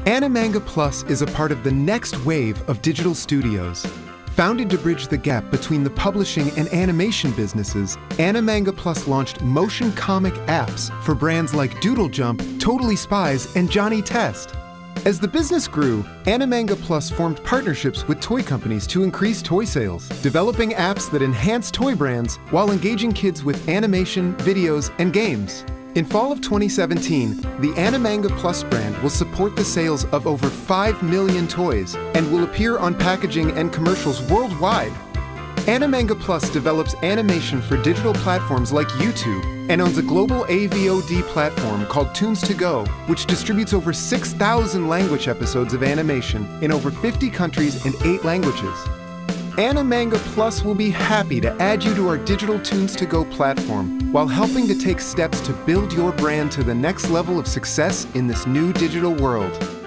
AnimangaPLUS is a part of the next wave of digital studios. Founded to bridge the gap between the publishing and animation businesses, AnimangaPLUS launched motion comic apps for brands like Doodle Jump, Totally Spies, and Johnny Test. As the business grew, AnimangaPLUS formed partnerships with toy companies to increase toy sales, developing apps that enhance toy brands while engaging kids with animation, videos, and games. In fall of 2017, the AnimangaPLUS brand will support the sales of over 5 million toys and will appear on packaging and commercials worldwide. AnimangaPLUS develops animation for digital platforms like YouTube and owns a global AVOD platform called Tunes2Go, which distributes over 6,000 language episodes of animation in over 50 countries and 8 languages. AnimangaPLUS will be happy to add you to our digital Tunes2Go platform while helping to take steps to build your brand to the next level of success in this new digital world.